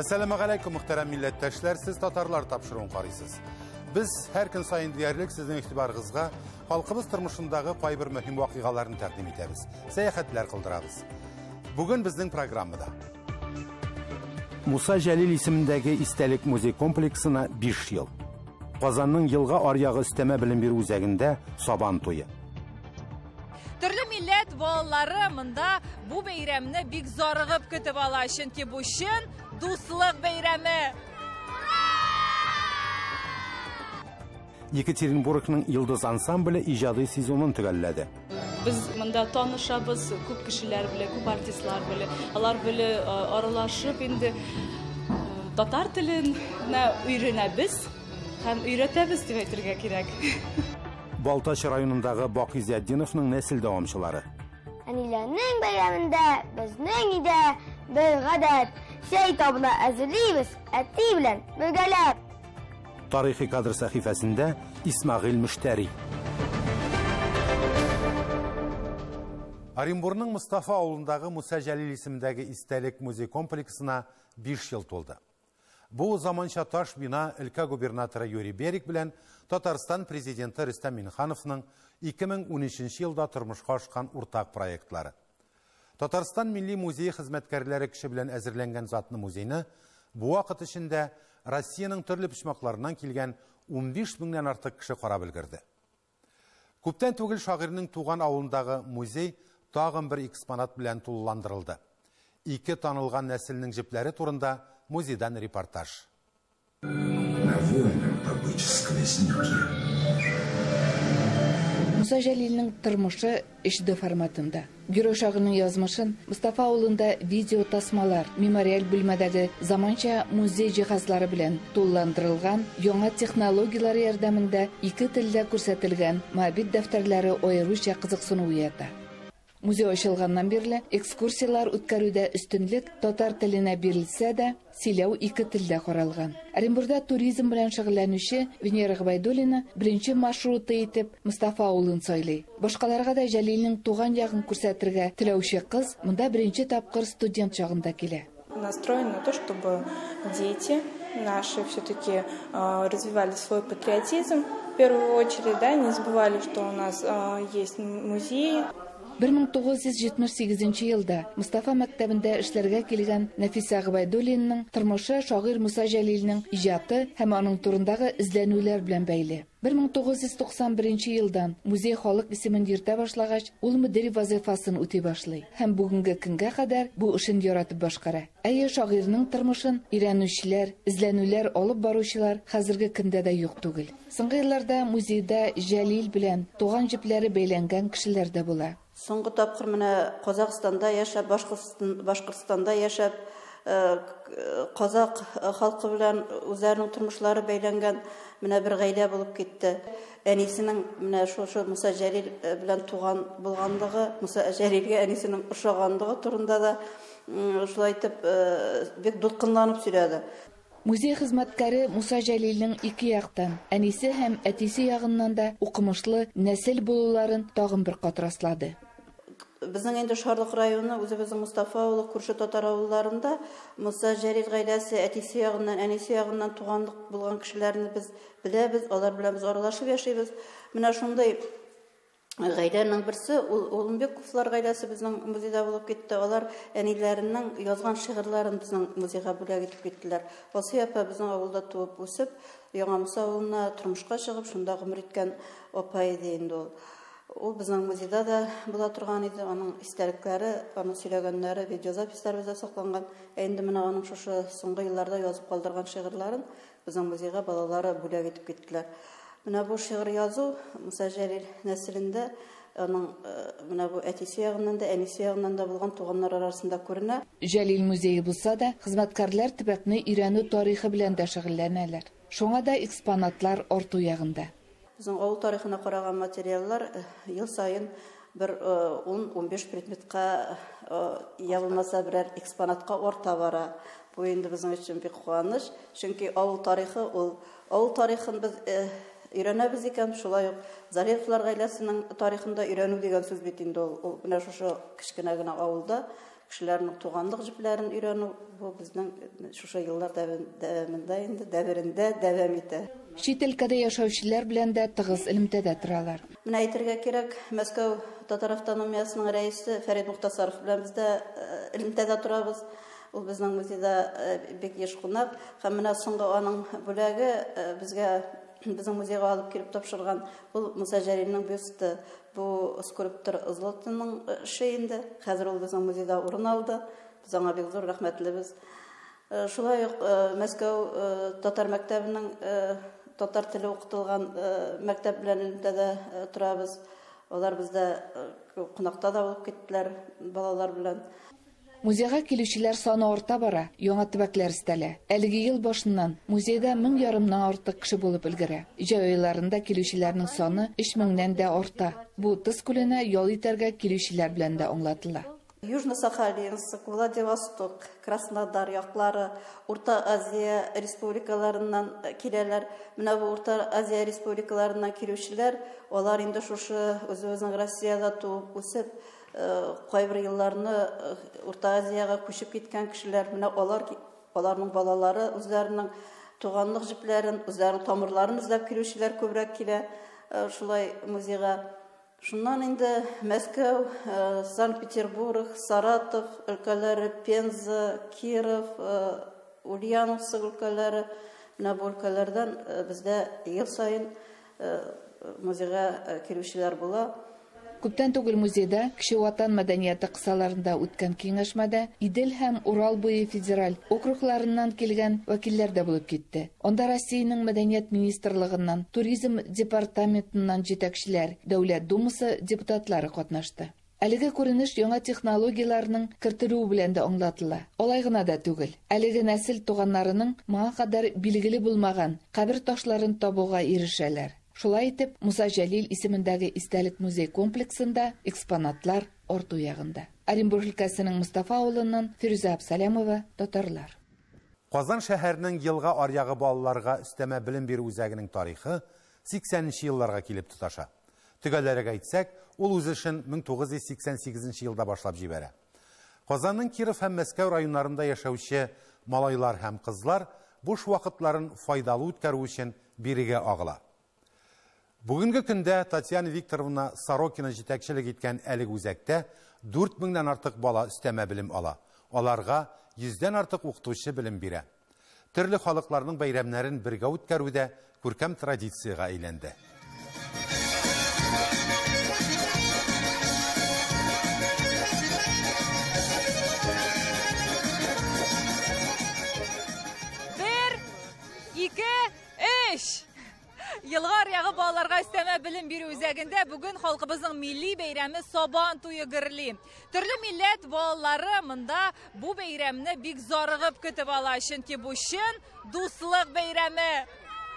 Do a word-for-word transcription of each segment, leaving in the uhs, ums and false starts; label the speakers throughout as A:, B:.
A: Assalamu alaikum muhterem milletteşler, siz Tatarlar tapşırığın qarıysız. Biz her gün sayın diyerlik sizin ihtibarınızga halkımız tırmışındağı pay bir mühim vakigalarını təqdim ederiz. Seyahatler kıldırarız. Bugün bizden programıda Musa Jalil isimindeki İstelik Müzik Kompleksine beş yıl. Kazanın yılga aryağı isteme bilim bir üzerinde Saban toyu.
B: Türlü millet balaları mında bu beyramni bik zorig'ib kutib ala, chunki bu shin do'stlik bayrami.
A: Yekaterinburg'ning Yıldız ansambli ijodiy sezonini tugalladi.
C: Biz mında tanışabız, ko'p kishilar bilan, ko'p artistlar bilan, ular bilan aralashib endi tatar tilini o'rganamiz, ham o'rgatamiz deb aytishga kerak.
A: Baltaş rayonundagi Boq İzzatdinovning nesil davomchilari.
D: Anilarning bayramida bizning ida bir g'adab shay tobla aziliymiz, ati bilan birgalab.
A: Tarixiy kadr sahifasida İsmail Mushtari. Orenburgning Mustafa avulundagi Musa Jalil isimidagi İstelik Müzik Kompleksine beş yıl toldu. Bu zamancha taş bina ülke gubernatörü Yuri Berik bilen Tatarstan prezidenti Rüstem Minxanovning iki ming o'n uchinchi yılda turmuşqa chiqqan ortak proyektlari. Tatarstan Milliy muzeyi xizmatkorlari kishi bilan azirlangan zatni muzeyni bu vaqt içinde Rossiyaning turli pishmoqlaridan kelgan o'n besh mingdan ortiq kishi qarab ulgurdi. Ko'pdan tugul shoirning tug'an avulundagi muzey tag'in bir eksponat bilan to'llantirildi. İki tanılgan neslning jiplari turunda muzeydan reportaj.
E: Musa Jalilning turmushi H D formatında. Gürö şagının yazmışın Mustafa avulunda video tasmalar, memorial bölmedagi zamancha muzey jihazlari bilan to'llantirilgan, yangi texnologiyalar yordamida ikki tilda ko'rsatilgan mabit daftarlari ayiruvchi qiziqsin uyatdi. Muzey ochilgandan beri ekskursiyalar o'tkazuvda ustunlik tatar tiline berilsa da, silav ikki tilda qaralgan. Orenburgda turizm bilan shug'ullanuvchi Venera G'abaydulina birinchi marshruti etib Mustafa avulini saylay. Boshqalarga da Jalilning tug'an yog'ini ko'rsatirga tilovchi qiz munda birinchi topqir student chog'ida keladi.
F: Настроен на то, чтобы дети наши все-таки э, развивали свой патриотизм. В первую очередь, да, не забывали, что у нас э, есть музеи.
E: bir ming to'qqiz yuz yetmish sakkizinchi yilda Mustafa maktabida ishlarga kelgan Nafisa G'abaydulinaning turmushi shoir Musa Jalilning ijodi ham uning turindagi izlanuvlar bilan bog'liq. bir ming to'qqiz yuz to'qson birinchi yildan muzey xalq ismini yurta boshlagach, ul mudiri vazifasini o'tay boshlaydi. Ham bugungi kunga qadar bu ishni yaratib boshqara. Ayyo shoirning turmushin o'rganuvchilar, izlanuvlar olib boruvchilar hozirgi kunda da yo'q tugil. So'nggi yillarda muzeyda Jalil bilan tug'an jiplari beylangan kishilarda bo'ladi.
G: Соңғы тапқыр міне Қазақстанда яшап, Башқұртстанда яшап, қазақ халқы білән өзләрінің тұрмышлары бәйләнгән міне бір ғаилә болып кетті. Әнисінің міне шошы Мұса Жәлил білән туған болғандығы, Мұса Жәлилге әнисінің ұшағандығы турында да шулай айтып бек дулкынланып сөйләде.
E: Muzey xizmatkari Musa Jalilning iki yaqdan, anisi ham atisi yag'ından da o'qimishli nasil bo'lularin tag'in bir qatrasladi.
G: Bizning endi Шарлык rayoni o'zimizning Mustafa avuli, Күрше татар авылларында Musa Jalil гаиләсе atisi yag'ından, anisi yag'ından туганлык булган кешеләрне biz bilәбез, алар белән biz аралашып яшәйбез. Менә шундай гаиләнең берсе, Улымбековлар гаиләсе безнең музейда булып китте. Алар әниләренең язган шигырьләрен безнең музейга бүләк итеп киттеләр. Асия апа безнең авылда туып үсеп, Яңа Муса авылына тормышка чыгып, шунда гомер иткән апа иде инде ул. Ул безнең музейда да була торган иде. Аның истәлекләре, аның сөйләгәннәре, видеозапислар бездә сакланган. Инде менә аның шушы соңгы елларда язып калдырган шигырьләрен безнең музейга балалары бүләк итеп киттеләр. Менә бу шигырь язу Musa Jalil нәселендә, аның менә бу әтисе ягыннан да, әнисе ягыннан да булган туганнар арасында күренә.
E: Jalil музейы булса да, хезмәткәрләр төбәкне өйрәнү тарихы белән дә шөгыльләнәләр. Шуңа да экспонатлар арту ягында.
G: Безнең авыл тарихына караган материаллар ел сайын bir он он beş предметка ябылмаса берәр экспонатка арта бара. Бу инде безнең өчен бик куаныч, чөнки авыл тарихы ул авыл тарихын без өйрәнәбез икән, шулай ук Залиевлар гаиләсенең тарихында өйрәнү дигән сүз бит инде ул. Менә шушы кичкенә генә авылда кешеләрнең туганлык җепләрен өйрәнү бу безнең шушы еллар дәвамында инде дәверендә дәвам итә.
E: Чит өлкәдә яшәүчеләр белән дә тыгыз элемтәдә торалар.
G: Менә әйтергә кирәк, Мәскәү татар автономиясының рәисе Фәрид Мухтасаров белән без дә элемтәдә торабыз. Ул безнең музейда бик еш кунак, һәм менә соңгы аның бүләге безгә безнең музейга алып килеп тапшырган бу Муса Җәлилнең бюсты. Бу скульптор Злотының эше инде. Хәзер ул безнең музейда урын алды. Без аңа бик зур рәхмәтлебез. Шулай ук Мәскәү татар мәктәбенең татар теле укытылган мәктәп белән элемтәдә торабыз. Алар бездә кунакта да булып киттеләр балалар белән.
E: Музейга килүчеләр саны арта бара, яңа төбәкләр өстәлә. Әлеге ел башыннан музейда мең ярымнан артык кеше булып өлгерә. Җәй айларында килүчеләрнең саны өч меңнән дә арта. Бу Тыз күленә ял итәргә килүчеләр белән дә аңлатыла.
G: Южно-Сахалинск, Владивосток, Краснодар яклары, Урта Азия республикаларыннан киләләр. Менә бу Урта Азия республикаларыннан килүчеләр, алар инде шушы үзебезнең Россиядә туып үсеп, кайбер елларны Урта Азияга күчеп киткән кешеләр, менә алар аларның балалары үзләренең туганлык җепләрен, үзләренең тамырларын эзләп килүчеләр күбрәк килә. Шулай музейга. Шуннан инде Мәскәү, Санкт-Петербург, Саратов өлкәләре, Пенза, Киров, Ульяновск өлкәләре, менә бу өлкәләрдән бездә ел сайын музейга килүчеләр була.
E: Күптән түгел музейда кеше ватан мәдәнияте кысаларында үткән киңәшмәдә Идел һәм Урал буе федераль округларыннан килгән вәкилләр дә булып китте. Анда Россиянең мәдәният министрлыгыннан, туризм департаментыннан җитәкчеләр, Дәүләт думасы депутатлары катнашты. Әлеге күренеш яңа технологияларның кертелүе белән дә аңлатыла. Алай гына да түгел. Әлеге нәсел туганнарының моңа кадәр билгеле булмаган кабер ташларын табуга ирешәләр. Шулай итеп, Муса Җәлил исемендәге истәлек музей комплексында экспонатлар арту ягында. Оренбур өлкәсенең Мустафа авылыннан Фирүзә Абсалямова, татарлар.
A: Казан шәһәренең елга аръягы балаларга өстәмә белем бирү үзәгенең тарихы сиксәненче елларга килеп тоташа. Төгәлләргә әйтсәк, ул үз эшен мең тугыз йөз сиксән сигезенче елда башлап җибәрә. Казанның Киров һәм Мәскәү районнарында яшәүче малайлар һәм кызлар буш вакытларын файдалы үткәрү өчен бирегә агыла. Бүгенге көндә Татьяна Викторовна Сорокина җитәкчелек иткән әлеге үзәктә дүрт меңнән артык бала өстәмә белем ала. Аларга йөздән артык укытучы белем бирә. Төрле халыкларның бәйрәмнәрен бергә үткәрүдә күркәм традициягә әйләнде.
B: Бер, ике, өч. Елга аръягы балаларга өстәмә белем бирү үзәгендә бүген халкыбызның милли бәйрәме Сабан туе гөрли. Төрле милләт балалары монда бу бәйрәмне бик зарыгып көтеп ала, чөнки бу чын дуслык бәйрәме.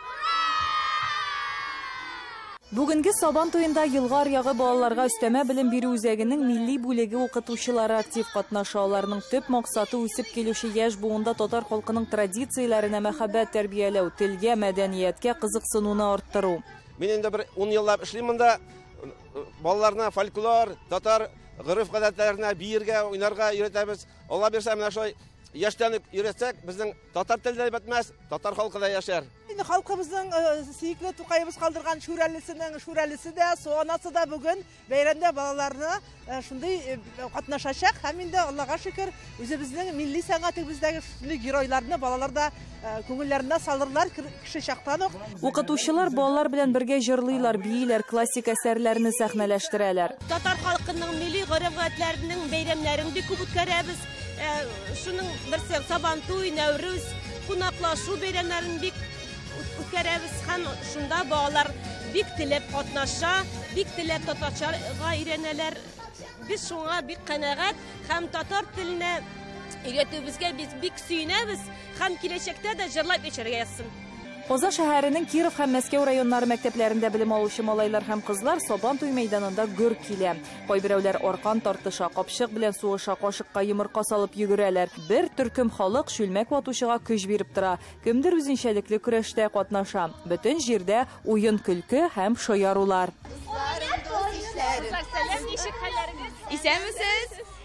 B: Бүгенге Сабан туенда елга аръягы балаларга өстәмә белем бирү үзәгенең милли бүлеге укытучылары актив катнаша. Аларның төп максаты үсеп килүче яшь буында татар халкының традицияләренә мәхәббәт тәрбияләү, телгә, мәдәнияткә кызыксынуны арттыру.
H: Мин инде бер ун еллап эшлим монда. Балаларны фольклор, татар гырыф-гадәтләренә биергә, уйнарга өйрәтәбез. Алла бирсә, менә шулай яшьтән үк өйрәтсәк, безнең татар теле дә бетмәс, татар халкы да яшәр.
I: Халкыбызның сөйкле Тукаебыз калдырган шүрәлесенең шүрәлесе дә, суанасы да бүген бәйрәмдә балаларны шундый катнашачак. Һәм инде Аллага шөкер, үзебезнең милли сәнгатебездәге шундый геройларны балалар да күңелләренә салырлар кеше чактан ук.
B: Укытучылар балалар белән бергә җырлыйлар, бийләр, классик әсәрләрне сәхнәләштерәләр.
J: Татар халкының милли гореф-гадәтләренең бәйрәмнәрен бик күп үткәрәбез. Шуның берсе Сабан туй, Нәүрүз, кунаклашу бәйрәмнәрен бик үткәрәбез. Һәм шунда балалар бик теләп катнаша, бик теләп татарчага өйрәнәләр. Без шуңа бик канәгать һәм татар теленә өйрәтүебезгә без бик сөенәбез. Һәм киләчәктә дә җырлап яшәргә язсын.
B: Казан шәһәренең Киров һәм Мәскәү районнары мәктәпләрендә белем алучы малайлар һәм кызлар Сабан туй мәйданында гөр килә. Кайберәүләр аркан тартыша, капчык белән сугыша, кашыкка йомырка салып йөгерәләр. Бер төркем халык шүлмәк ватучыга көч биреп тора. Кемдер үзенчәлекле көрәштә катнаша. Бөтен җирдә уен, көлке һәм шаярулар.
J: Исәнмесез?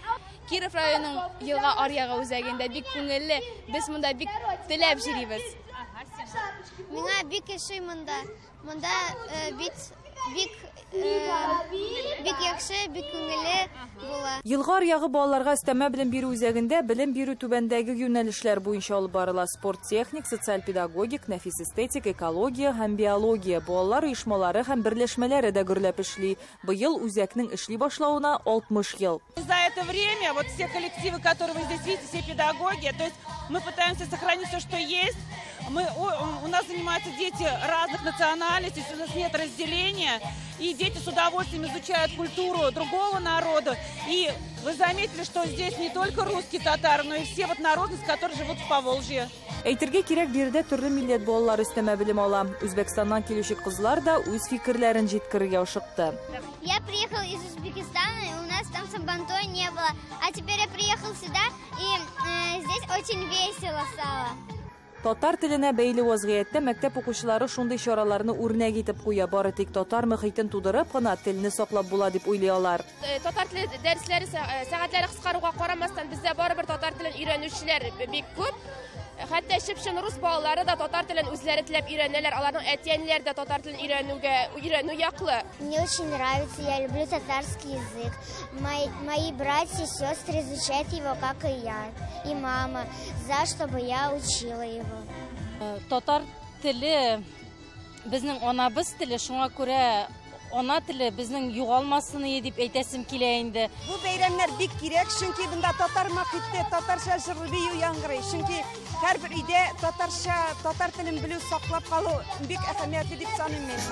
K: Киров районының елга аръягы үзәгендә бик күңелле. Без монда бик теләп йөрибез.
D: Миңа бик яхшы монда. Монда бит бик бик яхшы, бик күңелле була.
B: Елга аръягы балаларга өстәмә белем бирү үзәгендә белем бирү түбәндәге юнәлешләр буенча алып барыла: спорт техник, социаль педагогик, нәфис эстетик, экология һәм биология. Балалар оешмалары һәм берләшмәләре дә гөрләп эшли. Быел үзәкнең эшли башлауына алтмыш ел.
L: За это время вот все коллективы, которые вы здесь видите, все педагоги, то есть мы пытаемся сохранить все, что есть. Мы, у, у нас занимаются дети разных национальностей, у нас нет разделения, и дети с удовольствием изучают культуру другого народа. И вы заметили, что здесь не только русские татары, но и все вот народности, которые живут в Поволжье.
B: Әйтергә кирәк, биредә төрле милләт балалары өстәмә белем ала. Үзбәкстаннан килүче кызлар да үз фикерләрен җиткерергә ашыкты.
D: Я приехал из Узбекистана, и у нас там сабантуя не было. А теперь я приехал сюда, и э, здесь очень весело стало.
B: Татар теленә бәйле вазгыятьтә мәктәп укучылары шундый чараларны үрнәк итеп куя. Бары тик татар мөхитен тудырып кына телне саклап була дип уйлыйлар.
K: Татар теле дәресләре сәгатьләре кыскаруга карамастан, бездә барыбер татар телен өйрәнүчеләр бик күп. Хәтта чыпчын рус балалары да татар телен үзләре теләп өйрәнәләр. Аларның әтиәннәре дә татар телен өйрәнүгә өйрәнү яклы.
D: Мне очень нравится, я люблю татарский язык. Мои, мои братья и сестры изучают его, как и я, и мама, за чтобы я учила его.
M: Татар теле безнең анабыз теле, шуңа күрә ана теле безнең югалмасын дип әйтәсем килә инде.
N: Бу бәйрәмнәр бик кирәк, чөнки монда татар мөхиттә татарча җырлый бию яңгырый. Чөнки һәрбер өйдә татарча, татар телен белү, саклап калу бик әһәмиятле дип саныйм мин.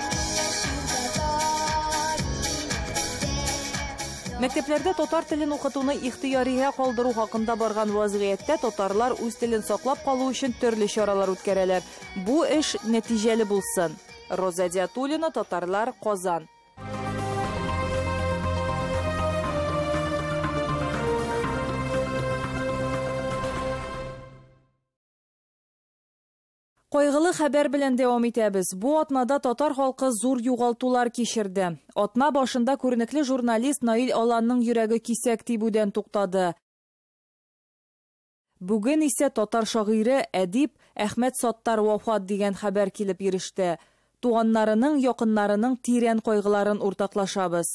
B: Мәктәпләрдә татар телен укытуны ихтыяригә калдыру хакында барган вазгыятьтә татарлар үз телен саклап калу өчен төрле чаралар үткәрәләр. Бу эш нәтиҗәле булсын. Роза Диатуллина, Татарлар, Казан. Кайгылы хәбәр белән дәвам итәбез. Бу атнада татар халкы зур югалтулар кичерде. Атна башында күренекле журналист Наил Аланның йөрәге кисәк тибүдән туктады. Бүген исә татар шагыйре, әдип Әхмәт Саттар вафат дигән хәбәр килеп иреште. Туганнарының, якыннарының тирән кайгыларын уртаклашабыз.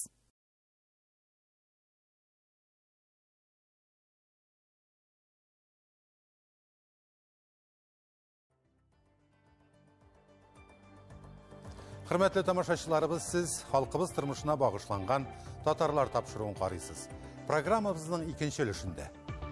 A: Хөрмәтле тамашачыларыбыз, сез халкыбыз тормышына багышланган татарлар тапшыруын карыйсыз. Программабызның икенче өлешендә.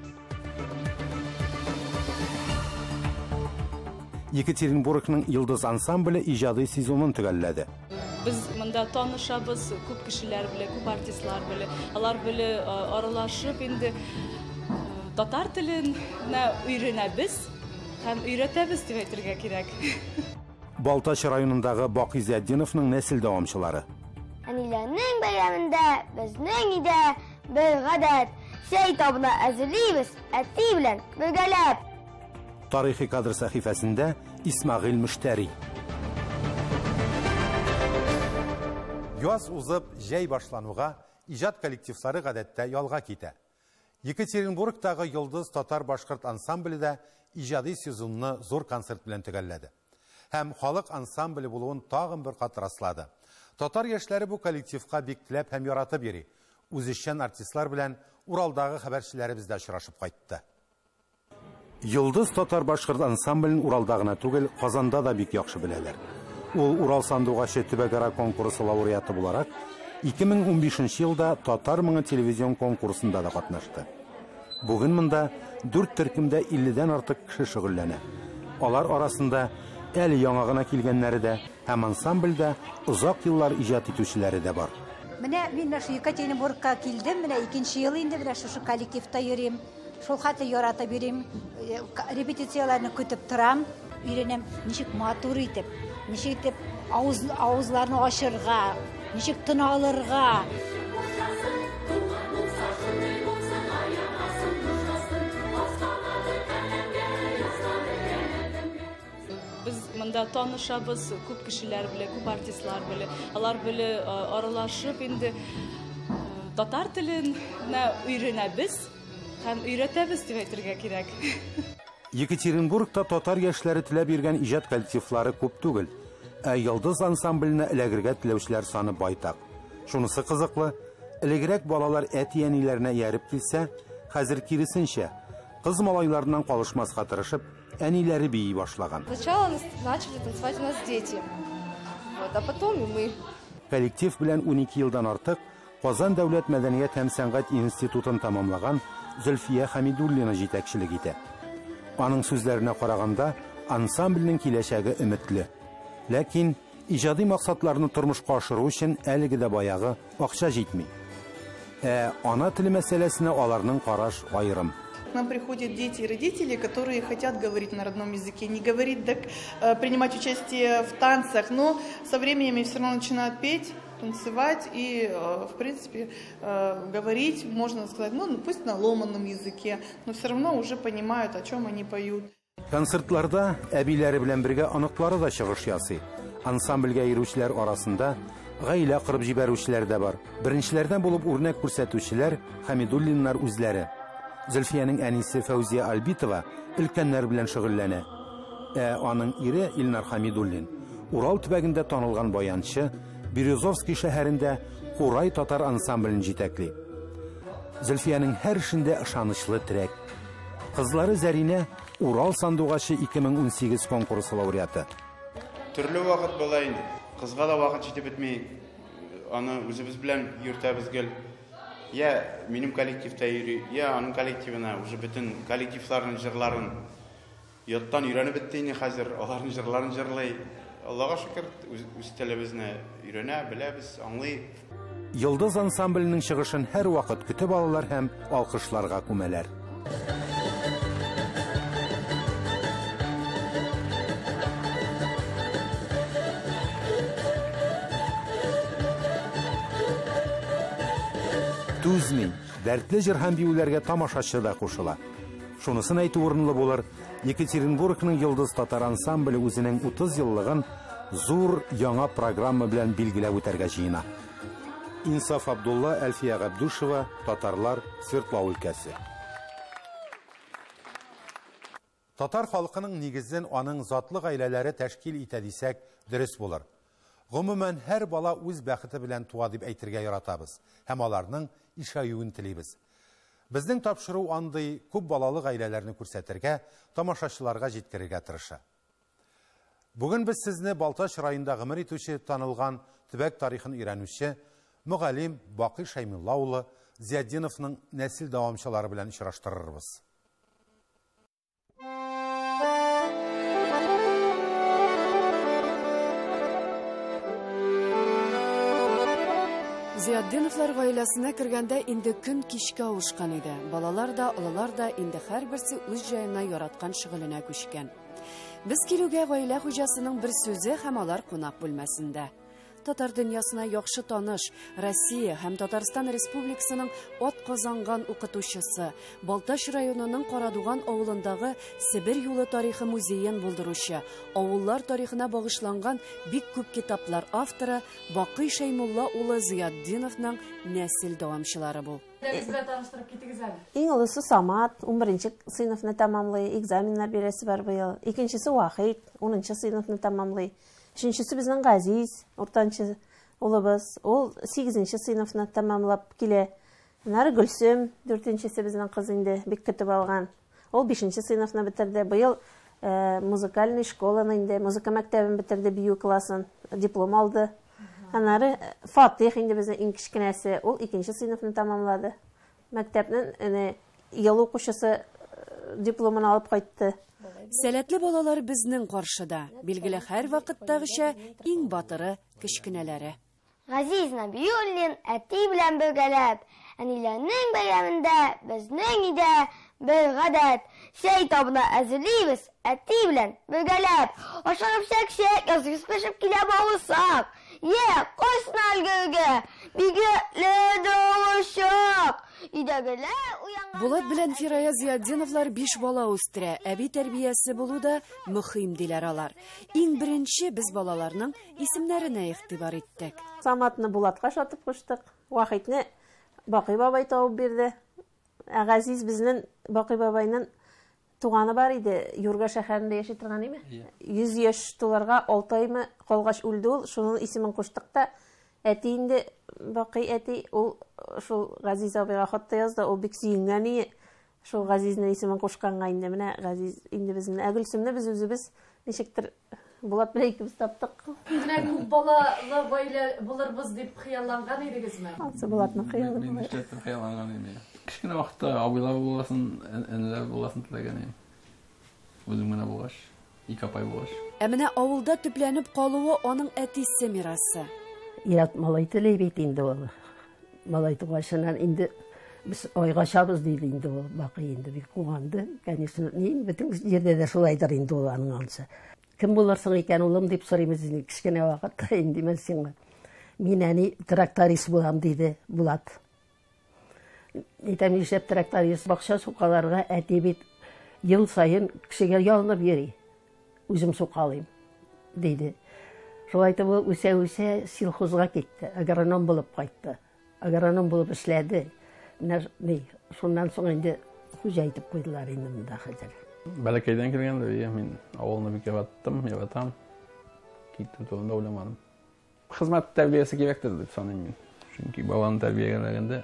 A: Екатеринбургның Йылдыз ансамбле иҗади сезонын төгәлләде.
C: Без монда танышабыз, күп кешеләр белән, күп артистлар белән. Алар белән аралашып инде татар телен өйрәнәбез һәм өйрәтәбез дип әйтергә кирәк.
A: Балтач районындагы Бакизетдиновның нәсел дәвамчылары.
D: Әниләрнең бәйрәмендә безнең өйдә бер гадәт сәй табына әзерлибез, әти белән бергәләп.
A: Тарихи кадр сәхифәсендә Исмагыйль Мөштәри. Яз узып, җәй башлануга иҗат коллективлары гадәттә ялга китә. Екатеринбургтагы Йылдыз татар-башкорт ансамбледә иҗади сезонны зур концерт белән төгәлләде. Һәм халык ансамбле булуын тагын бер кат раслады. Татар яшьләре бу коллективка бик теләп һәм яратып йөри. Үзешчән артистлар белән Уралдагы хәбәрчеләребездә очрашып кайтты. Йылдыз татар-башкорт ансамблен Уралда гына түгел, Казанда да бик яхшы беләләр. Ул Урал сандугачы төбәкара конкурсы лауреаты буларак ике мең унбишенче елда Татар моңы телевизион конкурсында да катнашты. Бүген монда дүрт төркемдә илледән артык кеше шөгыльләнә. Алар арасында әле яңа гына килгәннәре дә һәм ансамбльдә озак еллар иҗат итүчеләре дә бар.
O: Менә мин Екатеринбургка килдем, менә икенче ел инде менә шушы коллективта йөрим. Шул хәтле яратып йөрим, репетицияларны көтеп торам, өйрәнәм, ничек матур итеп, ничек итеп авыз авызларны ачырга, ничек тына алырга.
C: Без монда танышабыз, күп кешеләр белән, күп артистлар белән. Алар белән аралашып инде татар телен өйрәнәбез һәм өйрәтәбез дип әйтергә кирәк.
A: Екатеринбургта татар яшьләре теләп йөргән иҗат коллективлары күп түгел, ә Йолдыз ансамбленә эләгергә теләүчеләр саны байтак. Шунысы кызыклы, элегрәк балалар әти-әниләренә ярып килсә, хәзер киресенчә, кыз малайларыннан калышмаска тырышып, әниләре бии башлаган.
P: Сначала начали танцевать у нас дети, вот, а потом и мы.
A: Коллектив белән унике елдан артык Казан дәүләт мәдәният һәм сәнгать институтын тамамлаган Зөлфия Хәмидуллина җитәкчелек итә. Аның сүзләренә караганда, ансамбленең киләчәге өметле. Ләкин иҗади максатларны тормышка ашыру өчен әлеге дә баягы акча җитми. Ә ана теле мәсьәләсенә аларның караш аерым.
Q: К нам приходят дети и родители, которые хотят говорить на родном языке, не говорить, так, э, принимать участие в танцах, но со временем все равно начинают петь, танцевать и, э, в принципе, э, говорить, можно сказать, ну, пусть на ломаном языке, но все равно уже понимают, о чем они поют.
A: Концертларда әбиләре белән бергә аныклары да чыгыш ясый. Ансамбльгә йөрүчеләр арасында гаилә кырып җибәрүчеләр дә бар. Беренчеләрдән булып үрнәк күрсәтүчеләр Хәмидуллиннар үзләре. Зөлфиянең әнисе Фәүзия Альбитова өлкәннәр белән шөгыльләнә. Ә аның ире Илнар Хәмидуллин Урал төбәгендә танылган баянчы, Березовский шәһәрендә Курай татар ансамблен җитәкли. Зөлфиянең һәр эшендә ышанычлы терәк. Кызлары Зәринә Урал сандугачы ике мең унсигез конкурсы лауреаты.
R: Төрле вакыт була инде. Кызга да вакыт җитеп бетми. Аны үзебез белән йөртәбез гел. Я минем коллективта йөри, я аның коллективына уже бөтен коллективларның җырларын яттан өйрәнеп бетте инде хәзер. Аларның җырларын җырлый. Аллага шөкер, үз телебезне өйрәнә, беләбез, аңлый.
A: Йолдыз ансамбленең чыгышын һәр вакыт көтеп алалар һәм алкышларга күмәләр. Түзми, дәртле җыр һәм биюләргә тамашачы да кушыла. Шунысын әйтү урынлы булыр, Екатеринбургның Йолдыз татар ансамбле үзенең утыз еллыгын зур яңа программа белән билгеләп үтәргә җыена. Инсаф Абдулла, Әлфия Габдушева, Татарлар, Свердлов өлкәсе. Татар халкының нигезен аның затлы гаиләләре тәшкил итә дисәк, дөрес булыр. Гомумән һәр бала үз бәхете белән туа дип әйтергә яратабыз һәм аларның ишаюын телибез. Безнең тапшыру андый күп балалы гаиләләрне күрсәтергә, тамашачыларга җиткерергә тырыша. Бүген без сезне Балтач районында гомер итүче танылган төбәк тарихын өйрәнүче мөгаллим Бакый Шаймулла улы Зияддиновның нәсел дәвамчылары белән очраштырырбыз.
S: Зияддиновлар гаиләсенә кергәндә инде көн кичкә авышкан иде. Балалар да, олылар да инде һәрберсе үз җаена яраткан шөгыленә күчкән. Без килүгә гаилә хуҗасының бер сүзе һәм алар кунак бүлмәсендә. Татар дөньясына яхшы таныш, Россия һәм Татарстан Республикасының ат казанган укытучысы, Балтач районының Карадуган авылындагы Себер юлы тарихы музеен булдыручы, авыллар тарихына багышланган бик күп китаплар авторы Бакый Шаймулла улы Зияддиновның нәсел дәвамчылары бу.
T: Иң олысы Самат, унберенче сыйныфны тәмамлый, экзаменнар бирәсе бар быел. Икенчесе Вахит, унынчы сыйныфны тәмамлый. Өченчесе безнең Газиз, уртанчы улыбыз, ул сигезенче сыйныфны тәмамлап килә. Нары Гөлсем, дүртенчесе безнең кыз инде бик көтеп алган. Ул бишенче сыйныфны бетерде. Быел музыкальный школаны инде, музыка мәктәбен бетерде, бию классын, диплом алды. Анары Фатих инде безнең иң кичкенәсе, ул икенче сыйныфны тәмамлады. Мәктәпнең ел укучысы дипломын алып кайтты.
S: Сәләтле балалар безнең каршыда, билгеле һәр вакыттагыча иң батыры кечкенәләре.
D: Газиз Набиуллин әти белән бергәләп, әниләрнең бәйрәмендә безнең өйдә бер гадәт чәй табына әзерлибез, әти белән бергәләп. Ашыгып чәкчәк, язгыз пешеп килә бавысак. Е, кайсына өлгергә, бигрәкле дәвышак. Идәгеләр уянган.
S: Булат белән Фирая Зияддиновлар биш бала үстерә, әби тәрбиясе булу да мөһим диләр алар. Иң беренче без балаларның исемнәренә игътибар иттек.
T: Саматны Булатка шатып куштык, Вахитне Бакый бабай табып бирде. Газиз безнең Бакый бабайның туганы бар иде, Юрга шәһәрендә яши торган име? йөз яшь туларга алты аймы калгач үлде ул, шуның исемен куштык та. Әти инде Бакый әти ул шул Газиз абыйга хатта язды, ул бик сөйгән иде. Шул Газизның исемен кушканга инде менә Газиз инде безнең Әгөлсемне без үзебез ничектер Булат белән икебез таптык.
S: Менә күп балалы гаилә булырбыз дип хыялланган идегезме?
T: Асы Булатның хыялы.
U: Мин ничектер хыялланган идем. Кичкенә вакытта абыйлар буласын, энеләр буласын теләгән идем. Үзем менә булгач, ике апай булгач.
S: Ә менә авылда төпләнеп калуы аның әтисе мирасы.
V: Ят малай теләй бит инде ул. Малай тугашынан инде biz ойгашабыз диде инде ул. Бакый инде бик куганды. Конечно, ни бөтен җирдә дә шулайдыр инде ул аның ансы. Кем булырсың икән улым дип сорыйбыз инде кичкенә вакытта инде мен сиңа. Мин әни тракторист булам диде Булат. Әйтәм ишәп тракторист бакча сукаларга әти бит ел сайын кешегә ялынып йөри. Үзем сукалыйм диде. Шулай итеп ул үсә-үсә сельхозга китте. Агроном булып кайтты. Агроном булып эшләде. Менә ни шуннан соң инде хуҗа итеп куйдылар инде монда хәзер.
U: Бәләкәйдән килгәндә я мин авылны бик ябаттым, ябатам. Китеп турында уйламадым. Хезмәт тәрбиясе кирәктер дип саныйм мин. Чөнки баланы тәрбияләгәндә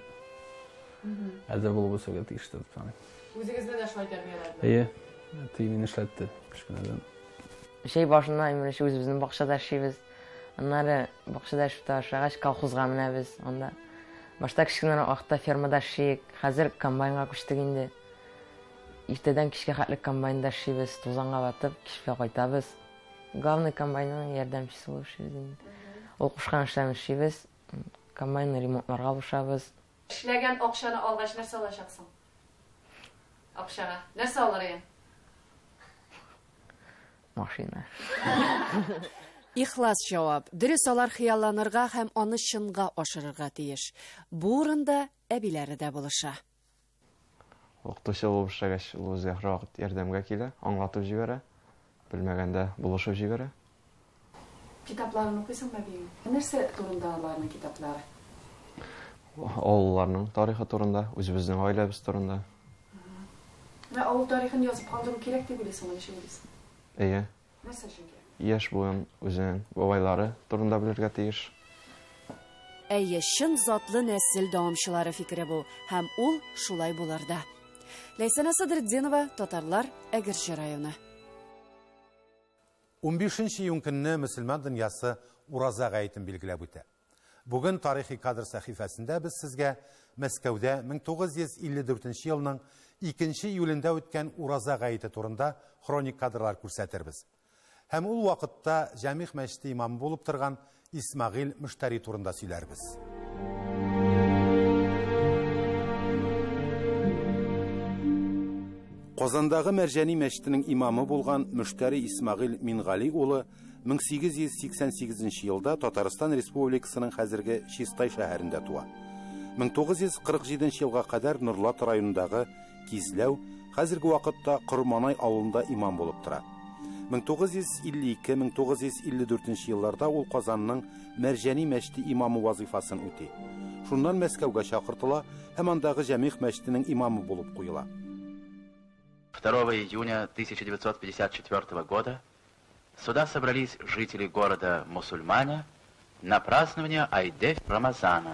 U: әзер булып үсәргә тиештер дип саныйм.
S: Үзегезне дә шулай тәрбияләдегез.
U: Әйе, тиен эшләтте кичкенәдән.
W: Şey başında imre şu özümüzün bakışada şeyiz. Onları bakışada şu taşıgaç kolxozga menəbiz. Onda başta kişilərin vaqtda fermada şeyik, hazır kombaynga күчтек инде. Иртәдән кичкә хәтле комбайнда şeyiz, тузанга батып, кичкә кайтабыз. Главный комбайнның ярдәмчесе булып şeyiz инде. Ул кушкан эшләрне şeyiz, комбайн ремонтларга бушабыз.
S: Эшләгән акчаны алгач нәрсә алачаксың? Акчага нәрсә алыр икән?
W: Машина.
S: Ихлас җавап. Дөрес алар хыялланырга һәм аны чынга ашырырга тиеш. Бу урында әбиләре дә булыша.
X: Укытучы булып эшләгәч, ул үзе вакыт ярдәмгә килә, аңлатып җибәрә, белмәгәндә булышып җибәрә.
S: Китапларын укыйсыңмы бин? Нәрсә турында аларның китаплары?
X: Авылларның тарихы турында, үзебезнең гаиләбез турында.
S: Менә авыл тарихын язып калдыру кирәк дип уйлыйсыңмы, ничек уйлыйсың?
X: Әйе.
S: Нәрсә өчен?
X: Яшь буын үзенең бабайлары турында белергә тиеш.
S: Әйе, чын затлы нәсел дәвамчылары фикере бу, һәм ул шулай булыр да. Ләйсәнә Садретдинова, Татарлар, Әгерҗе районы.
A: ун бишенче июнь көнне мөселман дөньясы Ураза гаетен билгеләп үтә. Бүген тарихи кадр сәхифәсендә без сезгә Мәскәүдә мең тугыз йөз илле дүртенче елның икенче июлендә үткән Ураза гаете турында хроник кадрлар күрсәтербез. Һәм ул вакытта Җәмигъ мәчете имамы булып торган Исмагыйль Мөштәри турында сөйләрбез. Казандагы Мәрҗәни мәчетенең имамы булган Мөштәри Исмагыйль Мингали улы мең сигез йөз сиксән сигезенче елда Татарстан Республикасының хәзерге Чистай шәһәрендә туа. мең тугыз йөз кырык җиденче елга кадәр Нурлат районындагы Кизләү, хәзерге вакытта Корманай авылында имам булып тора. мең тугыз йөз илле ике - мең тугыз йөз илле дүртенче елларда ул Казанның Мәрҗәни мәчете имамы вазифасын үти. Шуннан Мәскәүгә чакыртыла һәм андагы Җәмигъ мәчетенең имамы булып куела.
Y: второго июня тысяча девятьсот пятьдесят четвёртого года сюда собрались жители города мусульмане на празднование Айдеф Рамазана.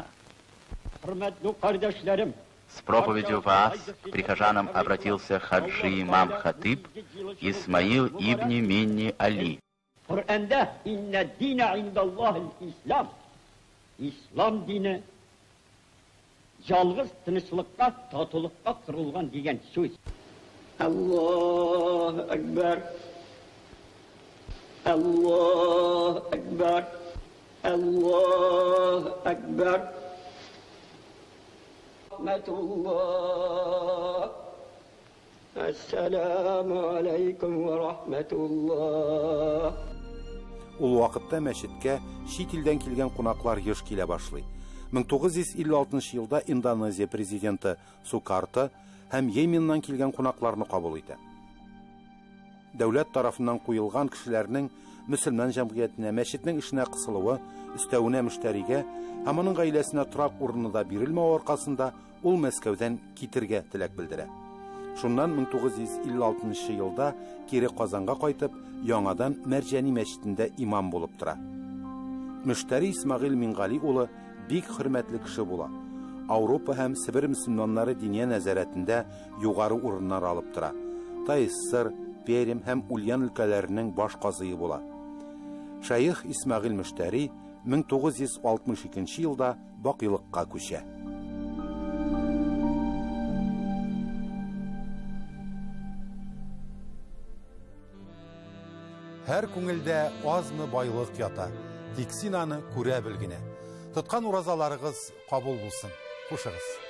Y: С проповедью Ваас к прихожанам обратился хаджи имам Хатиб Исмаил ибн Минни Али.
Z: Kur'an'da inne dine indallahil İslam. İslam dini yalnız tinçlikka, tatılıkka kurulgan diyen söz. Allahu Ekber. Allahu Ekber. Allahu Ekber. Rahmetullah. Esselamu aleyküm ve rahmetullah.
A: Ул вакытта мәчеткә чит илдән килгән кунаклар еш килә башлый. мең тугыз йөз илле алтынчы елда Индонезия президенты Сукарто һәм Йеменнан килгән кунакларны кабул итә. Дәүләт тарафыннан куелган кешеләрнең мөселман җәмгыятенә мәчетнең эшенә кысылуы, өстәвенә Мөштәригә һәм аның гаиләсенә торак урыны да бирелмәү аркасында ул Мәскәүдән китергә теләк белдерә. Шуннан мең тугыз йөз илле алтынчы елда кире Казанга кайтып, яңадан Мәрҗәни мәчетендә имам булып тора. Мөштәри Исмагыйль Мингали улы бик хөрмәтле кеше була. Авропа һәм Сибир мөселманнары диния нәзарәтендә югары урыннар алып тора. Тайсыр, Пермь һәм Ульян өлкәләренең баш казые була. Шәйх Исмагыйль Мөштәри мең тугыз йөз алтмыш икенче елда бакыйлыкка күчә. Һәр күңелдә азмы байлык ята, тик син аны күрә бел генә. Тоткан уразаларыгыз кабул булсын. Хушыгыз.